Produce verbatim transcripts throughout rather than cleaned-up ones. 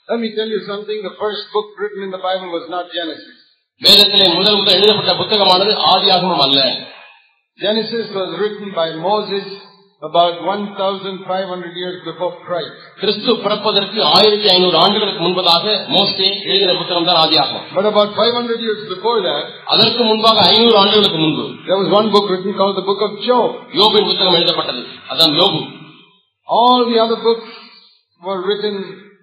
Let me tell you something. The first book written in the Bible was not Genesis. வேதத்திலே முதல் முதல் எழுதப்பட்ட புத்தகமானது ஆதியாகமம் அல்ல. Genesis was written by Moses about one thousand five hundred years before Christ. கிறிஸ்து பிறப்பதற்கு ஆயிரத்தி ஐநூறு ஆண்டுகளுக்கு முன்பதாக மோசே எழுதின புத்தகம் தான் ஆதியாகமம். But about five hundred years before that, அதற்கு முன்பாக ஐநூறு ஆண்டுகளுக்கு முன்பு there was one book written called the book of Job. யோபின் புத்தகம் எழுதப்பட்டது. அதான் யோபு. All the other books were written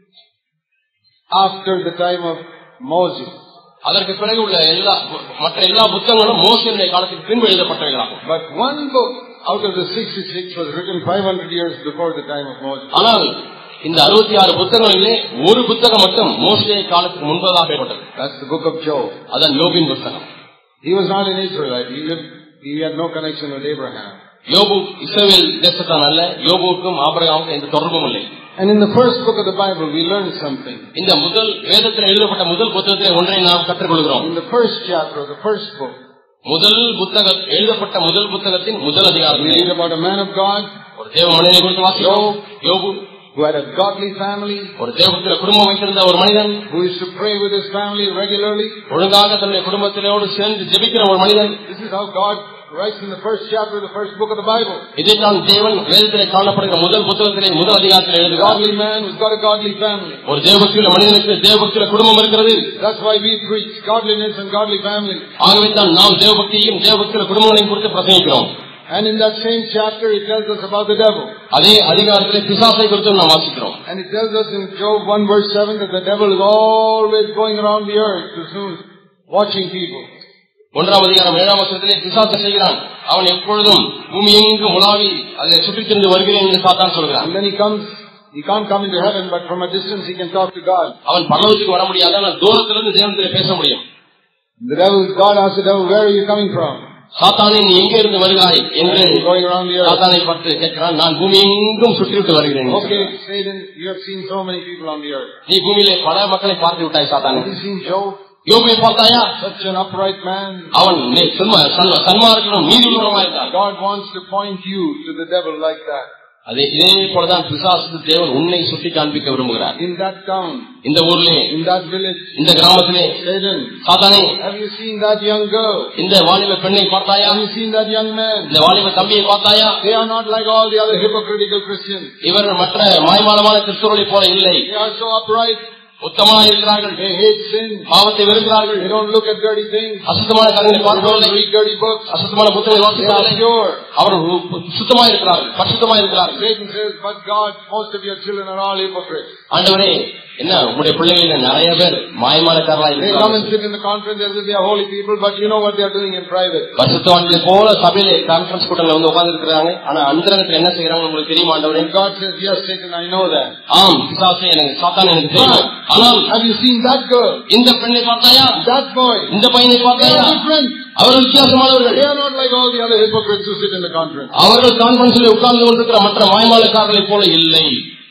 after the time of Moses. அதற்கு பிறகு உள்ள எல்லா மற்ற எல்லா புத்தகங்களும் மோசேயுடைய காலத்துக்கு பின்பு எழுதப்பட்டவைகளாகும். But one book out of the sixty-six was written five hundred years before the time of Moses. ஆனால் இந்த அறுபத்தி ஆறு புத்தகங்களிலே ஒரு புத்தகம் மட்டும் மோசே காலத்துக்கு முன்பதாக எழுதப்பட்டது. That's the book of Job. அதான் யோபின் புத்தகம். He was not an Israelite. He lived, he had no connection with Abraham. யோபு இஸ்ரவேல் தேசத்தான் அல்ல. யோபுவுக்கும் ஆபிரகாமுக்கும் எந்த தொடர்பும் இல்லை. And in the first book of the Bible we learned something. இந்த முதல் வேதத்தில் எழுதப்பட்ட முதல் புத்தகத்திலே ஒன்றை நாம் கற்றுக்கொள்கிறோம். In the first chapter of the first book, முதல் புத்தகம் எழுதப்பட்ட முதல் புத்தகத்தின் முதல் அதிகாரம், we read about a man of God, ஒரு தேவ மனிதனை குறித்து வாசிக்கிறோம். யோபு who had a godly family, ஒரு தேவனுடைய குடும்பம் வைத்திருந்த ஒரு மனிதன், who used to pray with his family regularly, ஒழுங்காக தன்னுடைய குடும்பத்தினோடு சேர்ந்து ஜெபிக்கிற ஒரு மனிதன். This is how God writes in the first chapter of the first book of the Bible. இதைத்தான் தேவன் வேதத்திலே காணப்படுகிற முதல் புத்தகத்திலே முதல் அதிகாரத்தில் எழுதுகிறார். Godly man who's got a godly family. ஒரு தேவபக்தியுள்ள மனிதனுக்கு தேவபக்தியுள்ள குடும்பம் இருக்கிறது. That's why we preach godliness and godly family. ஆகவே தான் நாம் தேவபக்தியையும் தேவபக்தியுள்ள குடும்பங்களையும் குறித்து பிரசங்கிக்கிறோம். And in that same chapter it tells us about the devil. அதே அதிகாரத்திலே பிசாசை குறித்து நாம் வாசிக்கிறோம். And it tells us in Job one verse seven that the devil is always going around the earth to soon watching people. ஒன்றாம் அதிகாரம் ஏழாம் வசனத்திலே பிசாசு செய்கிறான். அவன் எப்பொழுதும் பூமி எங்கும் உலாவி அதை சுற்றித் திரிந்து வருகிறேன் என்று சாத்தான் சொல்கிறான். And then he comes, he can't come into heaven, but from a distance he can talk to God. அவன் பரலோகத்துக்கு வர முடியாது, ஆனால் தூரத்திலிருந்து தேவனிடத்திலே பேச முடியும். The devil, God asks the devil, where are you coming from? சாத்தானே நீ எங்கே இருந்து வருகிறாய் என்று going around the earth. சாத்தானை பார்த்து கேட்கிறான். நான் பூமி எங்கும் சுற்றிவிட்டு வருகிறேன். Okay, Satan, you have seen so many people on the earth. நீ பூமியிலே பல மக்களை பார்த்து விட்டாய் சாத்தானே. Have you seen Job? யோபை பார்த்தாயா? Such an upright man. அவன் சன்மார்க்கனும் நீதியுள்ளவனாய் இருந்தான். God wants to point you to the devil like that. அதே இதே போலதான் பிசாசு தேவன் உன்னை சுட்டி காண்பிக்க விரும்புகிறார். In that town, இந்த ஊரிலே, in that village, இந்த கிராமத்திலே, Satan, சாத்தானே, have you seen that young girl? இந்த வாலிப பெண்ணை பார்த்தாயா? Have you seen that young man? இந்த வாலிப தம்பியை பார்த்தாயா? They are not like all the other hypocritical Christians. இவர்கள் மற்ற மாய்மாலமான கிறிஸ்தவர்களைப் போல இல்லை. They are so upright. உத்தமமாக இருக்கிறார்கள். They hate sin. பாவத்தை வெறுக்கிறார்கள். They don't look at dirty things. அசுத்தமான காரியங்களை பார்ப்பதில்லை. They read dirty books. அசுத்தமான புத்தகங்களை வாசிக்கிறார்கள். அவர்கள் சுத்தமாக இருக்கிறார்கள், பரிசுத்தமாக இருக்கிறார்கள். Satan says, but God, most of your children are all hypocrites. ஆண்டவரே, என்ன உங்களுடைய பிள்ளைகளில் நிறைய பேர் மாயமானக்காரர்களாக They come and இருக்கிறார்கள். sit in the conference, they are holy people, but you know what they are doing in private. பரிசுத்தவான்களை போல சபையிலே conference கூட்டங்கள் வந்து உட்கார்ந்து இருக்கிறாங்க. ஆனா அந்தரங்கத்தில் என்ன செய்யறாங்க உங்களுக்கு தெரியுமா ஆண்டவரே? And God says, yes, Satan, I know that. ஆம் பிசாசே, எனக்கு சாத்தான் எனக்கு தெரியும். ஆனால் have you seen that girl? இந்த பெண்ணை பார்த்தாயா? That boy? இந்த பையனை They பார்த்தாயா? are different. அவர்கள் வித்தியாசமானவர்கள். They are not like all the other hypocrites who sit in the conference. அவர்கள் கான்ஃபரன்ஸில் உட்கார்ந்து கொண்டிருக்கிற மற்ற மாயமாலக்காரர்களைப் போல இல்லை.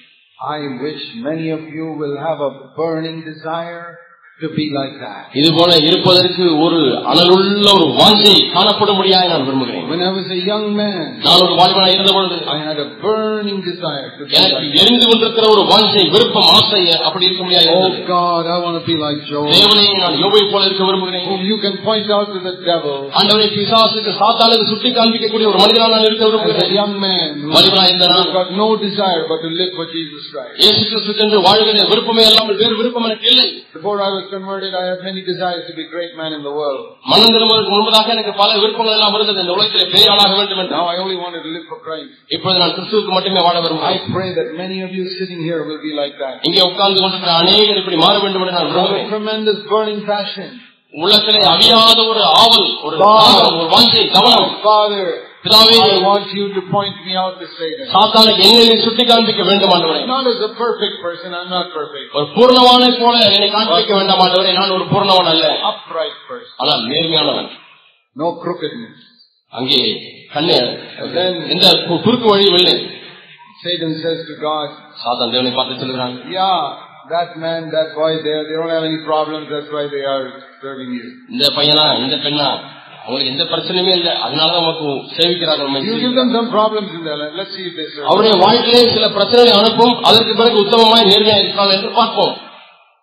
I wish many of you will have a burning desire to be like that. இது போல இருப்பதற்கு ஒரு அனலுள்ள ஒரு வாஞ்சை காணப்படும்படியாக நான் விரும்புகிறேன். When I was a young man, நான் ஒரு வாலிபனாக இருந்த பொழுது I had a burning desire to be எனக்கு like that. எரிந்து கொண்டிருக்கிற ஒரு வாஞ்சை, விருப்பம், ஆசை அப்படி இருக்க முடியாது. Oh God, I want to be like Job. தேவனே, நான் யோபை போல இருக்க விரும்புகிறேன். Whom you can point out to the devil. ஆண்டவரே, பிசாசுக்கு சாத்தானுக்கு சுட்டி காண்பிக்கக்கூடிய ஒரு மனிதனாக நான் இருக்க As a விரும்புகிறேன். young man who வாலிபனாக இருந்த நான் has got no desire but to live for Jesus Christ. இயேசு கிறிஸ்து என்று வாழ்கிற விருப்பமே இல்லாமல் வேறு விருப்பம் எனக்கு இல்லை. Before I was converted, I had many desires to be a great man in the world. மனம் திரும்புவதற்கு முன்பதாக எனக்கு பல விருப்பங்கள் எல்லாம் இருந்தது. இந்த உலகத்திலே பெரிய ஆளாக வேண்டும் என்று. Now I only wanted to live for Christ. இப்பொழுது நான் கிறிஸ்துவுக்கு மட்டுமே வாழ I விரும்புகிறேன். pray that many of you sitting here will be like that. இங்கே உட்கார்ந்து கொண்டிருக்கிற அநேகர் இப்படி மாற வேண்டும் என்று நான் Have a விரும்புகிறேன். tremendous burning passion. உள்ளத்திலே அவியாத ஒரு ஆவல், ஒரு தாகம், ஒரு வாஞ்சை, கவனம். Father, பிதாவே, I want you to point me out to Satan. சாத்தானுக்கு என்னை சுட்டி காண்பிக்க வேண்டும் ஆண்டவரே. Not as a perfect person, I'm not perfect. ஒரு பூர்ணவானை போல என்னை காண்பிக்க வேண்டாம் ஆண்டவரே. நான் ஒரு பூர்ணவன் அல்ல, Upright person. ஆனால் நேர்மையானவன். No crookedness. அங்கே கண்ணு எந்த குறுக்கு வழியும் இல்லை. Satan says to God, சாத்தான் தேவனை பார்த்து சொல்கிறான், yeah, that man, that boy there, they don't have any problems, that's why they are serving you. இந்த பையனா இந்த பெண்ணா அவங்களுக்கு எந்த பிரச்சனையுமே இல்லை, அதனாலதான் நமக்கு சேவிக்கிறார்கள். You give them some problems in their life, let's see if they serve. அவருடைய வாழ்க்கையிலே சில பிரச்சனைகளை அனுப்பும், அதற்கு பிறகு உத்தமமாய் நேர்மையாக இருக்காங்க என்று பார்ப்போம்.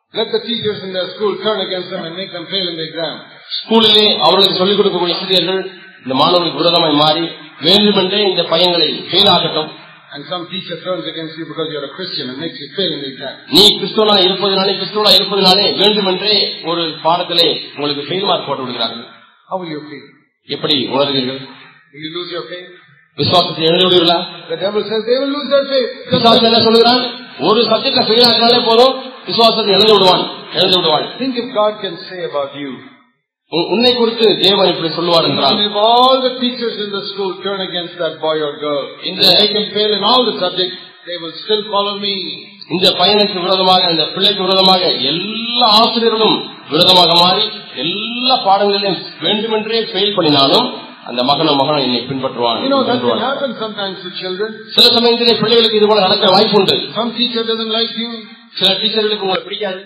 Let the teachers in their school turn against them and make them fail in the exam. ஸ்கூலிலே அவர்களுக்கு சொல்லிக் கொடுக்கக்கூடிய ஆசிரியர்கள் இந்த மாணவர்களுக்கு விரோதமாய் மாறி வேண்டுமென்றே இந்த பையன்களை ஃபெயில் ஆகட்டும். And some teacher turns against you because you are a Christian and makes you fail in the exam. நீ கிறிஸ்தவனா இருப்பதனாலே கிறிஸ்தவனா இருப்பதனாலே வேண்டுமென்றே ஒரு பாடத்திலே உங்களுக்கு ஃபெயில் மார்க் போட்டு விடுகிறார்கள். How will you feel? எப்படி உணர்வீர்கள்? Will you lose your faith? விசுவாசத்தை இழந்து விடுவீர்களா? The devil says they will lose their faith. விசுவாசம் என்ன சொல்கிறான்? ஒரு சப்ஜெக்ட்ல ஃபெயில் ஆகினாலே போதும் விசுவாசத்தை இழந்து விடுவான் இழந்து விடுவான். Think if God can say about you. உன்னை குறித்து தேவன் இப்படி சொல்லுவார் என்றால், if all the teachers in the school turn against that boy or girl, இந்த they can fail in all the subjects, they will still follow me. இந்த பையனுக்கு விரோதமாக இந்த பிள்ளைக்கு விரோதமாக எல்லா ஆசிரியர்களும் விரோதமாக மாறி எல்லா பாடங்களிலும் வேண்டுமென்றே ஃபெயில் பண்ணினாலும் அந்த மகனும் மகனும் என்னை பின்பற்றுவான். You know that can happen sometimes to children. சில சமயத்திலே பிள்ளைகளுக்கு இது போல நடக்க வாய்ப்பு உண்டு. Some teacher doesn't like you. சில டீச்சர்களுக்கு உங்களை பிடிக்காது.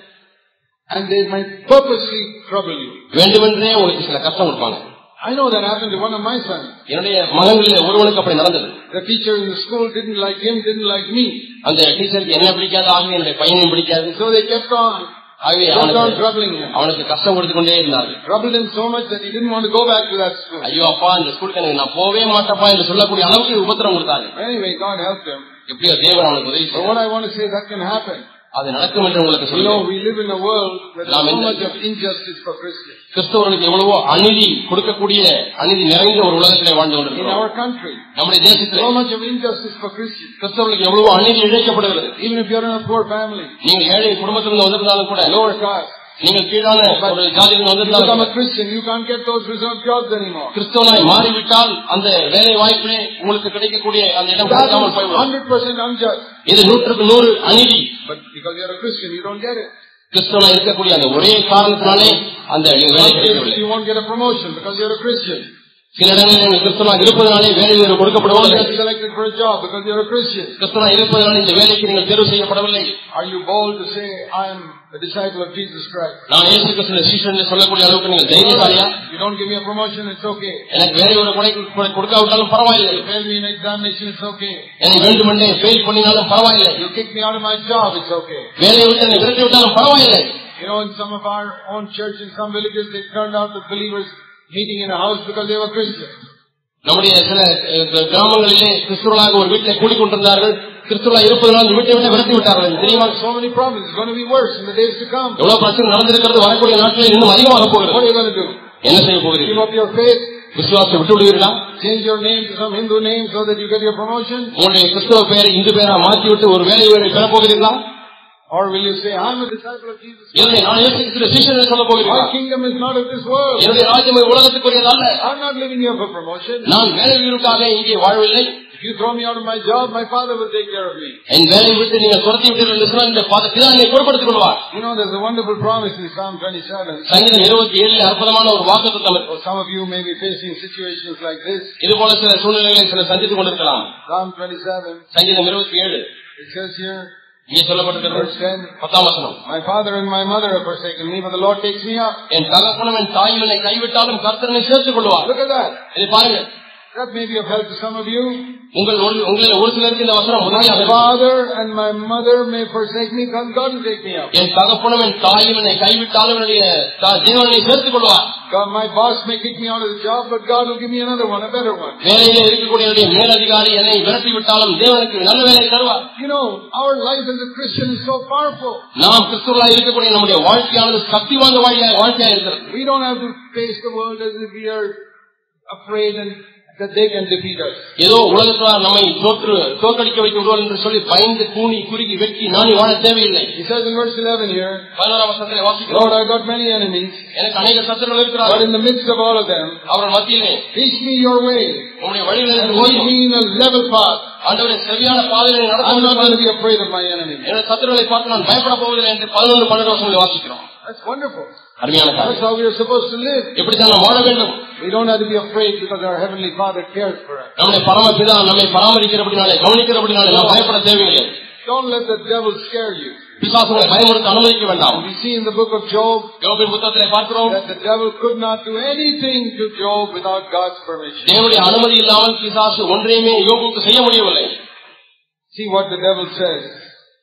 And they might purposely trouble you. வேண்டுமென்றே உங்களுக்கு சில கஷ்டம் கொடுப்பாங்க. I know that happened to one of my sons. என்னுடைய மகன்களில் ஒருவனுக்கு அப்படி நடந்தது. The teacher in the school didn't like him, didn't like me. அந்த டீச்சருக்கு என்ன பிடிக்காது, ஆகவே என்னுடைய பையனையும் பிடிக்காது. So they kept on. ஆகவே அவனுக்கு கஷ்டம் கொடுத்து கொண்டே இருந்தார்கள். Troubled him so much that he didn't want to go back to that school. ஐயோ அப்பா இந்த ஸ்கூலுக்கு எனக்கு நான் போவே மாட்டேப்பா என்று சொல்லக்கூடிய அளவுக்கு உபத்திரம் கொடுத்தாங்க. Anyway, God helped him. எப்படியோ தேவன் அவனுக்கு உதவி செய்தார். But what I want to say, that can happen. அது நடக்கும் என்று உங்களுக்கு சொல்லுவோம். We live in a world where there is so much of injustice for Christians. கிறிஸ்தவர்களுக்கு எவ்வளவோ அநீதி கொடுக்கக்கூடிய அநீதி நிறைந்த ஒரு உலகத்திலே வாழ்ந்து கொண்டிருக்கிறோம். In our country, நம்முடைய தேசத்தில் so much of injustice for Christians. கிறிஸ்தவர்களுக்கு எவ்வளவோ அநீதி இழைக்கப்படுகிறது. Even if you are in a poor family, நீங்கள் ஏழை குடும்பத்திலிருந்து வந்திருந்தாலும் கூட, lower caste, நீங்கள் கீழான ஒரு ஜாதியிலிருந்து வந்திருந்தாலும், become a Christian, you can't get those reserved jobs anymore. கிறிஸ்தவனாய் மாறிவிட்டால் அந்த வேலை வாய்ப்பிலே உங்களுக்கு கிடைக்கக்கூடிய அந்த இடம் கிடைக்காமல் போய்விடும். one hundred percent unjust. இது நூற்றுக்கு நூறு அநீதி. But because you are a Christian, you don't get it. கிறிஸ்தவனாய் இருக்கக்கூடிய அந்த ஒரே காரணத்தினாலே அந்த வேலை கிடைக்கவில்லை. You won't get a promotion because you are a Christian. சில இடங்களில் நீங்கள் கிறிஸ்தவனாக இருப்பதனாலே வேலை கொடுக்கப்படவில்லை. Selected for a job because you are a Christian. கிறிஸ்தவனாக இருப்பதனாலே இந்த வேலைக்கு நீங்கள் தேர்வு செய்யப்படவில்லை. Are you bold to say I am a disciple of Jesus Christ? நான் இயேசு கிறிஸ்துவின் சீஷன் என்று சொல்லக்கூடிய அளவுக்கு நீங்கள் தைரியசாலியா? You don't give me a promotion, it's okay. எனக்கு வேலை ஒரு கொடுக்காவிட்டாலும் பரவாயில்லை. You fail me in examination, it's okay. என்னை வேண்டுமென்றே ஃபெயில் பண்ணினாலும் பரவாயில்லை. You kick me out of my job, it's okay. வேலையை விட்டு என்னை விரட்டி விட்டாலும் பரவாயில்லை. You know, in some of our own church, in some villages, they turned out the believers meeting in a house because they were Christians. நம்முடைய சில கிராமங்களிலே கிறிஸ்துவர்களாக ஒரு வீட்டில் கூடிக்கொண்டிருந்தார்கள். கிறிஸ்துவர்களாக இருப்பதனால் வீட்டை விட்டு விரட்டி விட்டார்கள். தெரியுமா? So many problems. It's going to be worse in the days to come. எவ்வளவு பிரச்சனை நடந்திருக்கிறது, வரக்கூடிய நாட்களில் இன்னும் அதிகமாக போகிறது. What are you going to do? என்ன செய்ய போகிறீர்கள்? Give up your faith? விசுவாசத்தை விட்டு விடுவீர்களா? Change your name to some Hindu name so that you get your promotion? உங்களுடைய கிறிஸ்தவ பெயரை இந்து பெயரா மாற்றிவிட்டு ஒரு வேலை பெற போகிறீர்களா? Or will you say, I'm a disciple of Jesus Christ? இல்லை, நான் இயேசு கிறிஸ்துவின் சீஷன் என்று சொல்ல போகிறீர்களா? My kingdom is not of this world. என்னுடைய ராஜ்யம் உலகத்துக்குரியது அல்ல. I'm not living here for promotion. நான் வேலை உயிருக்காக இங்கே வாழவில்லை. If you throw me out of my job, my Father will take care of me. என் வேலையை விட்டு நீங்கள் துரத்தி விட்டீர்கள் என்று சொன்னால் இந்த பிதா என்னை பொறுப்படுத்திக் கொள்வார். You know, there's a wonderful promise in Psalm twenty-seven. சங்கீதம் இருபத்தி ஏழில் அற்புதமான ஒரு வாக்குத்தத்தம் இருக்கு. Some of you may be facing situations like this. இது போல சில சூழ்நிலைகளை சில சந்தித்துக் கொண்டிருக்கலாம். Psalm twenty-seven. சங்கீதம் இருபத்தி ஏழு. It says here, இங்கே சொல்லப்பட்டிருக்கிறது பத்தாம் வசனம். My father and my mother have forsaken me, but the Lord takes me up. என் தகப்பனும் என் தாயும் என்னை கைவிட்டாலும் கர்த்தர் என்னை சேர்த்துக் கொள்வார். Look at that. இது பாருங்க. That may be of help to some of you. உங்கள் உங்களில் ஒரு சிலருக்கு இந்த வசனம் உதவியாக My father and my mother may forsake me, but God will take me up. என் தகப்பனும் என் தாயும் என்னை கைவிட்டாலும் என்னுடைய தேவன் என்னை சேர்த்துக் கொள்வார். God, my boss may kick me out of the job, but God will give me another one, a better one. வேலையிலே இருக்கக்கூடிய என்னுடைய மேலதிகாரி என்னை விரட்டி விட்டாலும் தேவனுக்கு நல்ல வேலை தருவார். You know, our life as a Christian is so powerful. நாம் கிறிஸ்துவர்களாக இருக்கக்கூடிய நம்முடைய வாழ்க்கையானது சக்தி வாய்ந்த வாழ்க்கையாக இருக்கிறது. We don't have to face the world as if we are afraid and that they can defeat us. ஏதோ உலகத்தார் நம்மை தோற்று தோற்கடிக்க வைத்து விடுவார் என்று சொல்லி பயந்து கூனி குறுகி வெட்கி நானி வாழ தேவையில்லை. He says in verse eleven here, பதினோராம் வசனத்திலே வாசிக்கிறோம், Lord, I got many enemies. எனக்கு अनेक சத்துருக்கள் இருக்கிறார்கள். But in the midst of all of them, அவர்கள் மத்தியிலே teach me your way. உம்முடைய வழிகளை and lead me in a level path. ஆண்டவரே சரியான பாதையிலே நடத்த I'm not going to be afraid of my enemies. என்னுடைய சத்துருக்களை பார்த்து நான் பயப்பட போவதில்லை என்று பதினொன்று பன்னிரண்டு வசனங்களில் வாசிக்கிறோம். That's wonderful. அருமையான காரியம். That's how we are supposed to live. எப்படி தான் நாம் வாழ வேண்டும்? We don't have to be afraid because our heavenly Father cares for us. நம்முடைய பரமபிதா நம்மை பராமரிக்கிறபடினாலே கவனிக்கிறபடினாலே நாம் பயப்பட தேவையில்லை. Don't let the devil scare you. பிசாசுகளை பயமுறுத்த அனுமதிக்க வேண்டாம். We see in the book of Job, யோபின் புத்தகத்திலே பார்க்கிறோம், that the devil could not do anything to Job without God's permission. தேவனுடைய அனுமதி இல்லாமல் பிசாசு ஒன்றையுமே யோபுக்கு செய்ய முடியவில்லை. See what the devil says.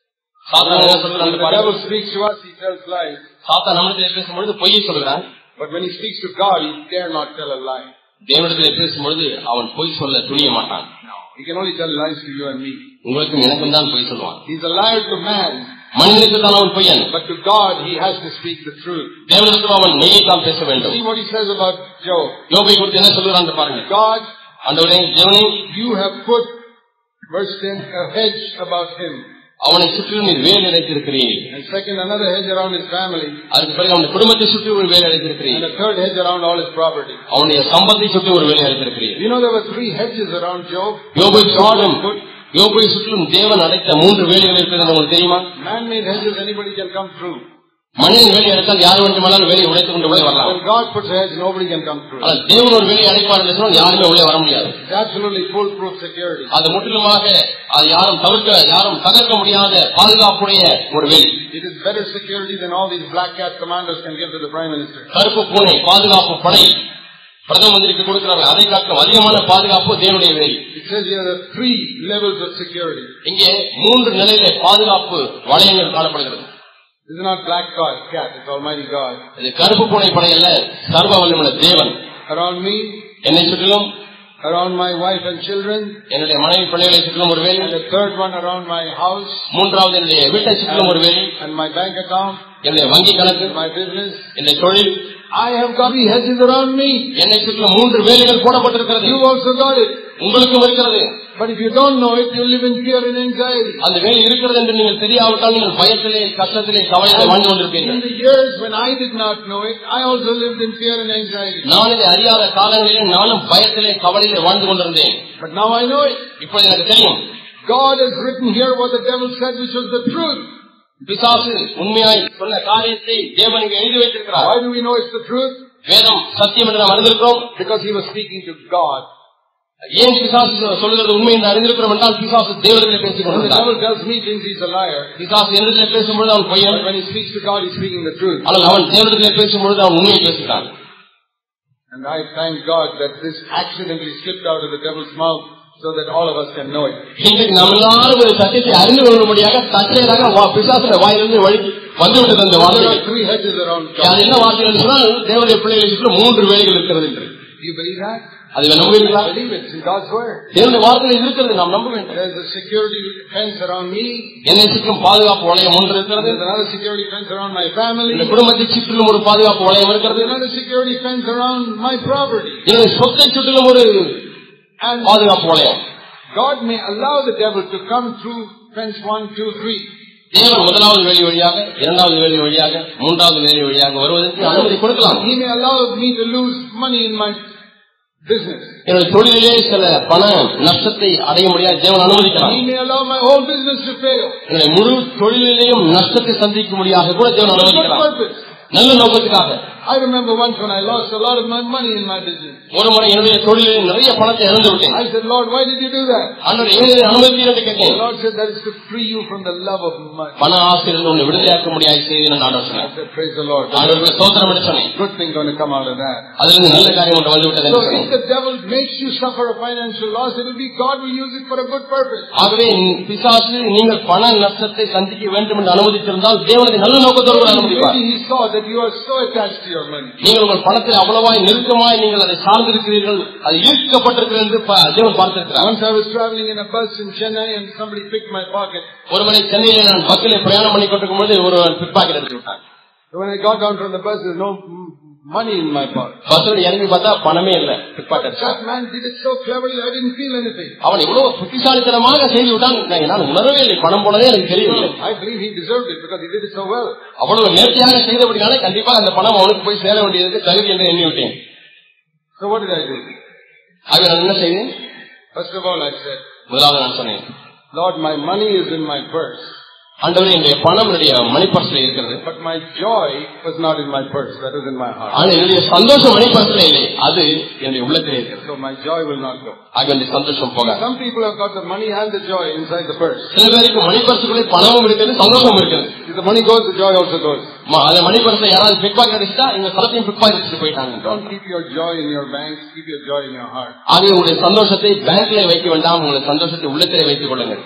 சாத்தான் என்ன சொல்றான்? The devil speaks to us, he tells lies. சாத்தான் நம்மிடத்தில் பேசும்பொழுது பொய்யை சொல்கிறான். But when he speaks to God, he dare not tell a lie. தேவனிடத்தில் பேசும்பொழுது அவன் பொய் சொல்ல துணிய மாட்டான். He can only tell lies to you and me. உங்களுக்கும் எனக்கும் தான் பொய் சொல்லுவான். He's a liar to man. மனிதனுக்கு தான் அவன் பொய்யன். But to God, he has to speak the truth. தேவனிடத்தில் அவன் மெய்யை தான் பேச வேண்டும். See what he says about Job. யோபை குறித்து என்ன சொல்கிறான் பாருங்க. God, ஆண்டவரே தேவனே, you have put, verse ten, a hedge about him. அவனை சுற்றி நீர் வேல் அடைத்திருக்கிறீர். And second, another hedge around his family. அதுக்கு பிறகு அவனுடைய குடும்பத்தை சுற்றி ஒரு வேல் அடைத்திருக்கிறீர். And a third hedge around all his property. அவனுடைய சம்பத்தை சுற்றி ஒரு வேலை அடைத்திருக்கிறீர். You know there were three hedges around Job. யோபை சுற்றும் யோபை சுற்றும் தேவன் அடைத்த மூன்று வேலைகள் இருக்கிறது உங்களுக்கு தெரியுமா? Man-made hedges, anybody can come through. மனிதன் வேலை அடைத்தால் யார் வேண்டுமானாலும் வேலையை உடைத்துக் கொண்டு உள்ளே வரலாம். When God puts a hedge, nobody can come through. ஆனால் தேவன் ஒரு வேலையை அடைப்பார் என்று சொன்னால் யாருமே உள்ளே வர முடியாது. It's absolutely foolproof security. அது முற்றிலுமாக அது யாரும் தவிர்க்க யாரும் தகர்க்க முடியாத பாதுகாப்புடைய ஒரு வேலை. It is better security than all these black cat commanders can give to the Prime Minister. கருப்பு பூனை பாதுகாப்பு படை பிரதம மந்திரிக்கு கொடுக்கிறார்கள். அதை காட்டும் அதிகமான பாதுகாப்பு தேவனுடைய வேலை. It says here there are three levels of security. இங்கே மூன்று நிலையிலே பாதுகாப்பு வளையங்கள் காணப்படுகிறது. This is not black cat, it's Almighty God. இது கருப்பு பூனை படை அல்ல, சர்வ வல்லமையுள்ள தேவன். Around me, என்னை சுற்றிலும், around my wife and children, என்னுடைய மனைவி பிள்ளைகளை சுற்றிலும் ஒரு வேலை. And the third one around my house, மூன்றாவது என்னுடைய வீட்டை சுற்றிலும் ஒரு வேலை. And my bank account, என்னுடைய வங்கி கணக்கு, my business, என்னுடைய தொழில். I have got three hedges around me. என்னை சுற்றிலும் மூன்று வேலைகள் போடப்பட்டிருக்கிறது. You also got it. உங்களுக்கும் இருக்கிறது. But if you don't know it, you live in fear and anxiety. அந்த வேலை இருக்கிறது என்று நீங்கள் தெரியாவிட்டால் நீங்கள் பயத்திலே கஷ்டத்திலே கவலையிலே வாழ்ந்து கொண்டிருப்பீர்கள். In the years when I did not know it, I also lived in fear and anxiety. நான் இதை அறியாத காலங்களிலே நானும் பயத்திலே கவலையிலே வாழ்ந்து கொண்டிருந்தேன். But now I know it. இப்பொழுது எனக்கு தெரியும். God has written here what the devil said, which was the truth. பிசாசு உண்மையாய் சொன்ன காரியத்தை தேவன் இங்கே எழுதி வைத்திருக்கிறார். Why do we know it's the truth? வேதம் சத்தியம் என்று நாம் அறிந்திருக்கிறோம். Because he was speaking to God. ஏன் பிசாசு சொல்லுகிறது உண்மை என்று அறிந்திருக்கிறோம் என்றால் பிசாசு தேவனிடத்தில் பேசிக் கொண்டிருக்கிறார். The devil tells me things, he's a liar. பிசாசு என்னிடத்தில் பேசும்பொழுது அவன் பொய்யன். When he speaks to God, he's speaking the truth. ஆனால் அவன் தேவனிடத்தில் பேசும்பொழுது அவன் உண்மையை பேசுகிறான். And I thank God that this accidentally slipped out of the devil's mouth so that all of us can know it. இன்றைக்கு நாம் எல்லாரும் ஒரு சத்தியத்தை அறிந்து கொள்ளும்படியாக தற்செயலாக பிசாசுடைய வாயிலிருந்து வழிக்கு வந்துவிட்டது அந்த வார்த்தை. Three hedges around God. அது என்ன வார்த்தை என்று சொன்னால் தேவனுடைய பிள்ளைகளை சுற்றி மூன்று வேலைகள் இருக்கிறது என்று. You believe that? அது நம்புவீர்களா? Believe it. It's in God's word. தேவனுடைய வார்த்தையில் இருக்கிறது, நாம் நம்ப வேண்டும். There's a security fence around me. என்னை சுற்றும் பாதுகாப்பு வளையம் ஒன்று இருக்கிறது. There's another security fence around my family. இந்த குடும்பத்தை சுற்றிலும் ஒரு பாதுகாப்பு வளையம் இருக்கிறது. There's another security fence around my property. என்னுடைய சொத்தை சுற்றிலும் ஒரு பாதுகாப்பு வளையம். God may allow the devil to come through fence one, two, three. தேவன் முதலாவது வேலை வழியாக, இரண்டாவது வேலை வழியாக, மூன்றாவது வேலை வழியாக வருவதற்கு அனுமதி கொடுக்கலாம். He may allow me to lose money in my business. என்னுடைய தொழிலே சில பண நஷ்டத்தை அடைய முடியாது தேவன் அனுமதிக்கலாம். He may allow my whole business to fail. என்னுடைய முழு தொழிலையும் நஷ்டத்தை சந்திக்கும்படியாக கூட தேவன் அனுமதிக்கலாம். நல்ல நோக்கத்துக்காக. I remember once when I lost a lot of my money in my business. ஒரு முறை என்னுடைய தொழிலில் நிறைய பணத்தை இழந்து விட்டேன். I said, Lord, why did you do that? ஆண்டவரே ஏன் இதை அனுமதித்தீர் என்று கேட்டேன். The Lord said that is to free you from the love of money. பண ஆசையிலிருந்து உன்னை விடுதலையாக்க முடியாது செய்து நான் ஆண்டவர் சொன்னார். I said, praise the Lord. ஆண்டவருக்கு ஸ்தோத்திரம் என்று சொன்னேன். Good thing going to come out of that. அதிலிருந்து நல்ல காரியம் ஒன்று வந்து விட்டது என்று So சொன்னேன். if the devil makes you suffer a financial loss, it will be God will use it for a good purpose. ஆகவே பிசாசு நீங்கள் பண நஷ்டத்தை சந்திக்க வேண்டும் என்று அனுமதித்திருந்தால் தேவனுடைய நல்ல நோக்கத்தோடு கூட அனுமதிப்பார். Maybe he saw that you are so attached to your money. நீங்கள் உங்கள் பணத்தில் அவ்வளவாய் நெருக்கமாய் நீங்கள் அதை சார்ந்திருக்கிறீர்கள், அது ஈர்க்கப்பட்டிருக்கிறது என்று தேவன் பார்த்திருக்கிறார். Once I was traveling in a bus in Chennai and somebody picked my pocket. ஒரு முறை சென்னையிலே நான் பஸ்ஸிலே பிரயாணம் பண்ணி கொண்டிருக்கும் போது ஒரு பிக் பாக்கெட் எடுத்து விட்டாங்க. When I got down from the bus, there's no money in my pocket. பஸ்ஸில் இறங்கி பார்த்தா பணமே இல்லை. Pickpocket. That man did it so cleverly, I didn't feel anything. அவன் இவ்வளவு புத்திசாலித்தனமாக செய்து விட்டான், நான் உணரவே இல்லை, பணம் போனதே எனக்கு தெரியவில்லை. I believe he deserved it because he did it so well. அவ்வளவு நேர்த்தியாக செய்தபடினாலே கண்டிப்பாக அந்த பணம் அவனுக்கு போய் சேர வேண்டியதுக்கு தகுதி என்று எண்ணி விட்டேன். So what did I do? ஆக நான் என்ன செய்தேன்? First of all, I said, முதலாவது நான் சொன்னேன், Lord, my money is in my purse. ஆண்டவரே என்னுடைய பணம் என்னுடைய மணி பர்ஸ்ல இருக்கிறது. But my joy was not in my purse, that was in my heart. ஆனால் என்னுடைய சந்தோஷம் மணி பர்ஸ்ல இல்லை, அது என்னுடைய உள்ளத்திலே இருக்கிறது. So my joy will not go. ஆக என்னுடைய சந்தோஷம் போகாது. Some people have got the money and the joy inside the purse. சில பேருக்கு மணி பர்சுக்குள்ளே பணமும் இருக்கிறது, சந்தோஷமும் இருக்கிறது. If the money goes, the joy also goes. அந்த மணி பர்சை யாராவது பிக் பாக்கெட் அடிச்சா இங்க சலத்தையும் பிக் பாக்கெட் அடிச்சுட்டு போயிட்டாங்க. Don't keep your joy in your banks, keep your joy in your heart. ஆக உங்களுடைய சந்தோஷத்தை பேங்க்ல வைக்க வேண்டாம், உங்களுடைய சந்தோஷத்தை உள்ளத்திலே வைத்துக் கொள்ளுங்கள்.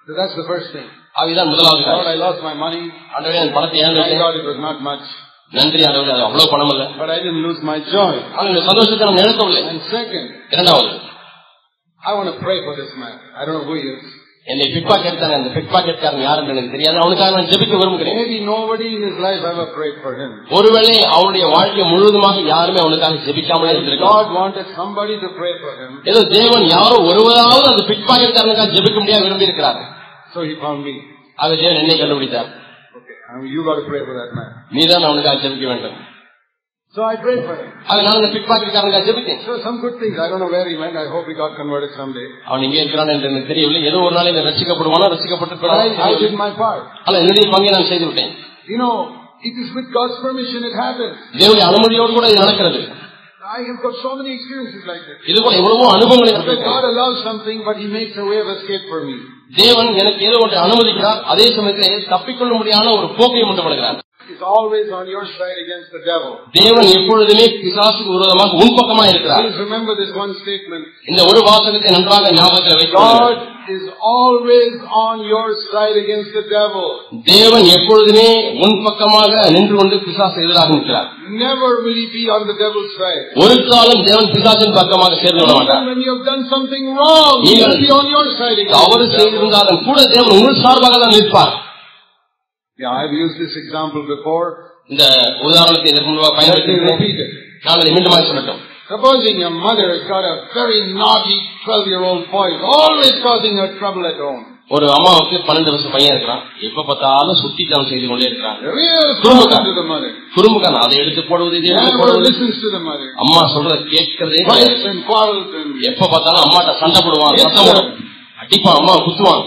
So that's the first thing. அதுதான் முதலாவது Lord, I காரியம். lost my money. ஆண்டவரே அந்த பணத்தை Thank இழந்துட்டேன். God it was not much. நன்றி ஆண்டவரே, அது அவ்வளவு பணம் இல்ல. But I didn't lose my joy. ஆனா இந்த சந்தோஷத்தை நான் இழக்கவில்லை. And second, இரண்டாவது, I want to pray for this man. I don't know who he is. என்னை பிக் பாக்கெட் தானே, அந்த பிக் பாக்கெட்காரன் யாருன்னு எனக்கு தெரியாது. அவனுக்காக நான் ஜெபிக்க விரும்புகிறேன். Maybe nobody in his life ever prayed for him. ஒருவேளை அவனுடைய வாழ்க்கை முழுவதுமாக யாருமே அவனுக்காக ஜெபிக்காமலே இருந்திருக்கலாம். God wanted somebody to pray for him. ஏதோ தேவன் யாரோ ஒருவராவது அந்த பிக் பாக்கெட்காரனுக்காக ஜெபிக்க முடியாது விரும்பி இருக்கிறார். So he found me. ஆக தேவன் என்னை கண்டுபிடித்தார். Okay, I mean, you got to pray for that man. நீதான் அவனுக்காக ஜெபிக்க வேண்டும். So I prayed for him. ஆக நான் அந்த பிக் பாக்கெட்காரனுக்காக ஜெபித்தேன். So some good things. I don't know where he went. I hope he got converted someday. அவன் இங்கே இருக்கிறான் என்று எனக்கு தெரியவில்லை. ஏதோ ஒரு நாள் இதை ரட்சிக்கப்படுவானா But I, I ரட்சிக்கப்பட்டு did my part. ஆனா என்னுடைய பங்கை நான் செய்து விட்டேன். You know, it is with God's permission it happens. தேவனுடைய அனுமதியோடு கூட இது நடக்கிறது. I have got so many experiences like this. இது கூட எவ்வளவோ அனுபவங்களை But God பெற்றிருக்கிறேன். allows something, but He makes a way of escape for me. தேவன் எனக்கு ஏதோ ஒன்றை அனுமதிக்கிறார், அதே சமயத்திலே தப்பிக்கொள்ள முடியாத ஒரு போக்கையும் உண்டு பண்ணுகிறார். He's always on your side against the devil. தேவன் எப்பொழுதுமே பிசாசுக்கு விரோதமாக உன்பக்கமாக இருக்கிறார். Please remember this one statement. இந்த ஒரு வாசகத்தை நன்றாக ஞாபகத்தில் வைத்துக் God கொள்ளுங்கள். is always on your side against the devil. தேவன் எப்பொழுதுமே உன்பக்கமாக நின்று கொண்டு பிசாசு எதிராக நிற்கிறார். Never will He be on the devil's side. ஒரு காலம் தேவன் பிசாசின் பக்கமாக சேர்ந்து விட மாட்டார். Even when you have done something wrong, He will be on your side against தவறு the devil. செய்திருந்தாலும் கூட தேவன் உங்கள் சார்பாக தான் நிற்பார். Yeah, I've used this example before. இந்த உதாரணத்தை இதற்கு முன்பாக Let me பயன்படுத்தி repeat it. நான் அதை மீண்டும் சொல்லட்டும். Supposing your mother has got a very naughty twelve-year-old boy, always causing her trouble at home. ஒரு அம்மாவுக்கு பன்னெண்டு வருஷம் பையன் இருக்கிறான், எப்ப பார்த்தாலும் சுத்திக்காம செய்து கொண்டே இருக்கிறான். Real problem to the mother. குறும்புக்கான அதை எடுத்து போடுவது, இதை எடுத்து Never போடுவது. listens to the mother. அம்மா சொல்றத கேட்கறதே Fights and quarrels and எப்ப பார்த்தாலும் அம்மாட்ட சண்டை போடுவான், சத்தம் போடுவான், அடிப்பான், அம்மா குத்துவான்.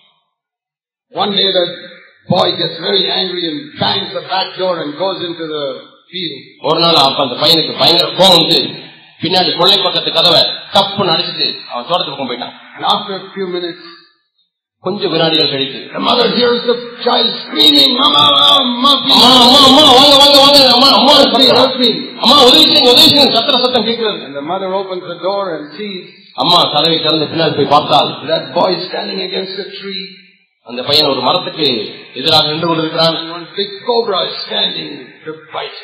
one day that boy gets very angry and bangs the back door and goes into the field. ஒரு நாள் அப்ப அந்த பையனுக்கு பயங்கர கோவம் வந்து பின்னாடி கொள்ளை பக்கத்து கதவை தப்புன்னு அடிச்சுட்டு அவன் தோட்டத்து பக்கம் போயிட்டான். And after a few minutes, கொஞ்சம் வினாடிகள் கழித்து the mother hears the child screaming, "Mama, Mama, அம்மா அம்மா அம்மா வாங்க வாங்க வாங்க அம்மா அம்மா help me, help me." அம்மா உதவி செய்யுங்க உதவி செய்யுங்க சத்திர சத்தம் கேட்கிறது. And the mother opens the door and sees அம்மா கதவை திறந்து பின்னாடி போய் பார்த்தால் that boy standing against a tree. அந்த பையன் ஒரு மரத்துக்கு எதிராக நின்று கொண்டிருக்கிறான். And one big cobra is standing to fight.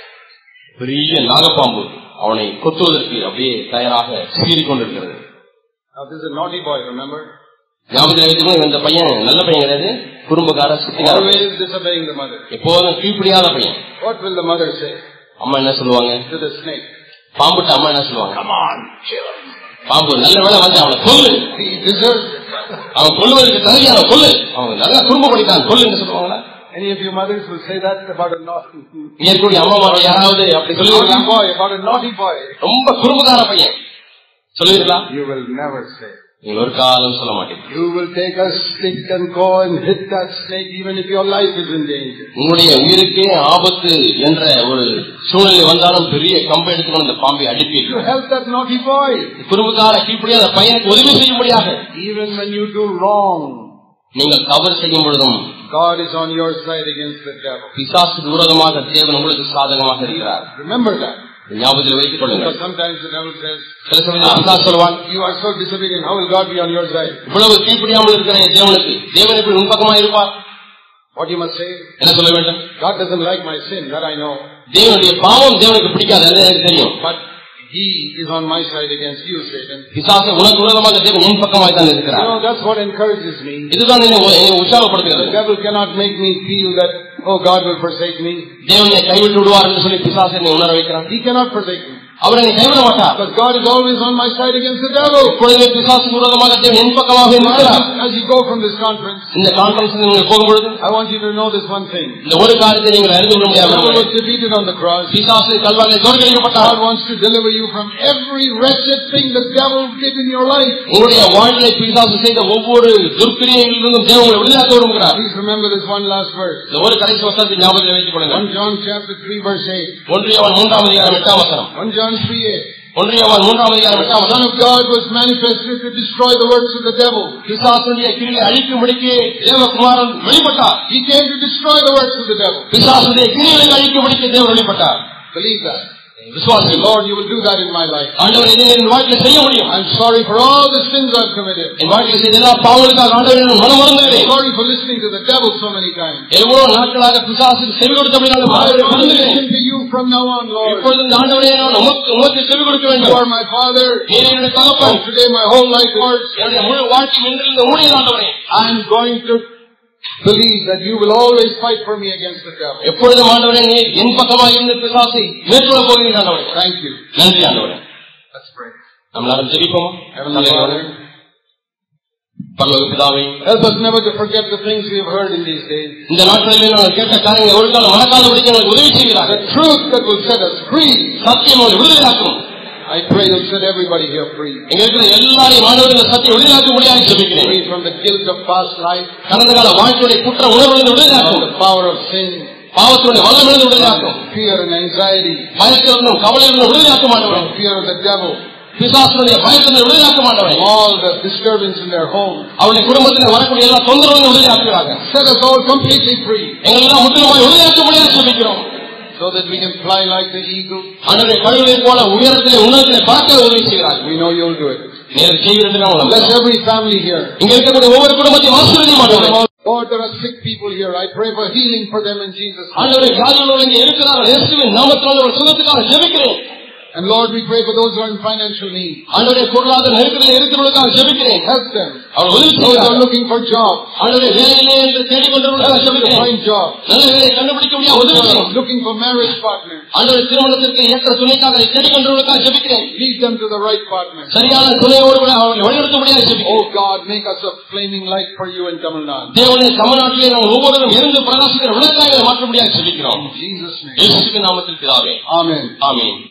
பெரிய நாகப்பாம்பு அவனை கொத்துவதற்கு அப்படியே தயாராக சீறி கொண்டிருக்கிறது. Now this is a naughty boy, remember? ஞாபகத்தில் வைத்துக்கணும், இந்த பையன் நல்ல பையன் கிடையாது, குறும்புக்கார சுத்திக்கார, Always disobeying the mother. எப்போதும் கீழ்ப்படியாத பையன். What will the mother say அம்மா என்ன சொல்லுவாங்க? to the snake? பாம்புட்ட அம்மா என்ன சொல்லுவாங்க? Come on, kill him. பாம்பு நல்ல வேலை வந்து அவனை கொல்லு, He deserves it. அவன் கொல்லுவதற்கு தகுதியான கொல்லு, அவன் நல்லா குறும்பு படித்தான் கொல்லு என்று சொல்லுவாங்களா? Any of you mothers will say that about a naughty ஏற்கனவே அம்மா மார்கள் யாராவது அப்படி சொல்லுவீங்களா? boy, about a naughty boy? ரொம்ப குறும்புக்கார பையன் சொல்லுவீங்களா? You will never say. நீங்கள் ஒரு காலம் சொல்ல மாட்டீங்க. You will take a stick and go and hit that snake even if your life is in danger. உங்களுடைய உயிருக்கே ஆபத்து என்ற ஒரு சூழ்நிலை வந்தாலும் பெரிய கம்பை எடுத்துக்கொண்டு அந்த பாம்பை அடிப்பீர்கள். You help that naughty boy. குறும்புக்கார கீழ்ப்படியாத பையனுக்கு உதவி செய்யும்படியாக Even when you do wrong, நீங்கள் தவறு செய்யும் பொழுதும் God is on your side against the devil. பிசாசுக்கு விரோதமாக தேவன் உங்களுக்கு சாதகமாக இருக்கிறார். Remember that. ஞாபகத்தில் வைத்துக் Because கொள்ளுங்கள். sometimes the devil says, சில சமயம் பிசாசு சொல்வான், you are so disobedient, how will God be on your side? இவ்வளவு கீழ்ப்படியாமல் இருக்கிற தேவனுக்கு தேவன் எப்படி உன்பக்கமாக இருப்பார்? What you must say? என்ன சொல்ல வேண்டும்? God doesn't like my sin, that I know. தேவனுடைய பாவம் தேவனுக்கு பிடிக்காது, அது எனக்கு தெரியும். But He is on my side against you, Satan. பிசாசு உனக்கு விரோதமாக தேவன் என் பக்கமாக தான் You இருக்கிறார். know, that's what encourages me. இதுதான் என்னை என்னை The உற்சாகப்படுத்துகிறது. devil cannot make me feel that, oh, God will forsake me. தேவனை கைவிட்டு விடுவார் என்று சொல்லி பிசாசு என்னை உணர வைக்கிறான். He cannot forsake me. அவர் என்னை கைவிட மாட்டார். Because God is always on my side against the devil. இப்பொழுது பிசாசுக்கு விரோதமாக தேவன் என் பக்கமாக இருக்கிறார். As you go from this conference, இந்த கான்ஃபரன்ஸ் நீங்கள் போகும்பொழுது I want you to know this one thing. இந்த ஒரு காரியத்தை நீங்கள் அறிந்து கொள்ள The devil முடியாது. was defeated on the cross. பிசாசு கல்வாரிலே தோற்கடிக்கப்பட்டார். God wants to deliver you from every wretched thing the devil did in your life. உங்களுடைய வாழ்க்கையை பிசாசு செய்த ஒவ்வொரு துர்க்கிரியைகளிலிருந்தும் தேவன் உங்களை விடுதலையாக்க விரும்புகிறார். Please remember this one last verse. இந்த ஒரு கடைசி வசனத்தை ஞாபகத்தில் வைத்துக் கொள்ளுங்கள். First John chapter three verse eight. ஒன்று யோவான் மூன்றாம் அதிகாரம் எட்டாம் வசனம். First John three eight. ஒன்று யோவான் மூன்றாம் அதிகாரம் The எட்டாம் Son வசனம். of God was manifested to destroy the works of the devil. பிசாசுடைய கிரியை அழிக்கும்படிக்கு தேவகுமாரன் வெளிப்பட்டார். He came to destroy the works of the devil. பிசாசுடைய கிரியை அழிக்கும்படிக்கு தேவன் வெளிப்பட்டார். Believe that. விசுவாசிகள். Lord, you will do that in my life. ஆண்டவரே இதை என் வாழ்க்கையில் செய்ய முடியும். I'm sorry for all the sins I've committed. என் வாழ்க்கையில் செய்த எல்லா பாவங்களுக்காக ஆண்டவரே நான் மனம் வருந்துகிறேன். I'm sorry for listening to the devil so many times. எவ்வளவு நாட்களாக பிசாசுக்கு செவி கொடுத்தபடியால் I listen to you from now on, Lord. இப்பொழுது இந்த ஆண்டவரே நான் உமக்கு உமக்கு செவி கொடுக்க You வேண்டும். are my Father. நீர் என்னுடைய தகப்பன். Today my whole life works. என்னுடைய முழு வாழ்க்கை இன்றிலிருந்து உம்முடைய ஆண்டவரே. I'm going to believe that you will always fight for me against the devil. எப்பொழுதும் ஆண்டவரே நீர் என் பக்கமாக இருந்து பிசாசை மேற்கொள்ள போகிறீர் ஆண்டவரே. Thank you. நன்றி ஆண்டவரே. Let's pray. நாம் எல்லாரும் ஜெபிப்போமா? Heavenly Father, பரலோக பிதாவே, help us never to forget the things we have heard in these days. இந்த நாட்களில் நாங்கள் கேட்ட காரியங்களை ஒரு காலம் மறக்காதபடி எங்களுக்கு உதவி செய்கிறார். The truth that will set us free. சத்தியம் அவரை விடுதலையாக்கும். I pray you'll set everybody here free. இங்க இருக்கிற எல்லாரையும் ஆண்டவரே சத்தியம் விடுதலையாக்க முடியாது ஜெபிக்கிறேன். Free from the guilt of past life. கடந்த கால வாழ்க்கையுடைய குற்ற உணர்வுகளிலிருந்து விடுதலையாக்கும். From the power of sin. பாவத்துடைய வல்லமையிலிருந்து விடுதலையாக்கும். Fear and anxiety. பயத்திலிருந்தும் கவலையிலிருந்தும் விடுதலையாக்க மாட்டவரே. Fear of the devil. பிசாசுடைய பயத்திலிருந்து விடுதலையாக்க மாட்டவரே. All the disturbance in their home. அவருடைய குடும்பத்தில் வரக்கூடிய எல்லா தொந்தரவுகளையும் விடுதலையாக்குகிறாங்க. Set us all completely free. எங்களெல்லாம் முற்றிலுமாய் விடுதலையாக்க முடியாது ஜெபிக்கிறோம். So that we can fly like the eagle. ஆண்டவரே கழுகை போல உயரத்திலே உன்னதத்திலே பறக்க உதவி செய்கிறார். We know you'll do it. நீர் செய்வீர்கள் நான் Bless every family here. இங்க இருக்கக்கூடிய ஒவ்வொரு குடும்பத்தையும் ஆசீர்வதியும் ஆண்டவரே. Lord, there are sick people here. I pray for healing for them in Jesus' name. ஆண்டவரே வியாதியுள்ளவர்கள் இங்கே இருக்கிறார்கள். இயேசுவின் நாமத்தினாலே ஒரு சுகத்துக்காக ஜெபிக்கிறேன். And Lord, we pray for those who are in financial need. ஆண்டவரே பொருளாதார நெருக்கடியில் இருக்கிறவர்களுக்காக ஜெபிக்கிறேன். Help them. அவர்கள் உதவி Those who are செய்கிறார்கள். looking for jobs. ஆண்டவரே வேலையிலே என்று தேடிக்கொண்டிருக்கிறவர்களுக்காக To ஜெபிக்கிறேன். find jobs. நல்ல வேலையை கண்டுபிடிக்க முடியாது உதவி செய்யும். Looking for marriage partners. ஆண்டவரே திருமணத்திற்கு ஏற்ற துணைக்காக தேடிக்கொண்டிருக்கிறவர்களுக்காக ஜெபிக்கிறேன். Lead them to the right partner. சரியான துணையோடு கூட அவர்களை வழிநடத்த முடியாது ஜெபிக்கிறேன். Oh God, make us a flaming light for you in Tamil Nadu. தேவனே தமிழ்நாட்டிலே நாங்கள் ஒவ்வொருவரும் இருந்து பிரகாசிக்கிற விளக்காக மாற்ற முடியாது ஜெபிக்கிறோம். In Jesus' name. இயேசுவின் நாமத்தில் பிதாவே. Amen. ஆமென்.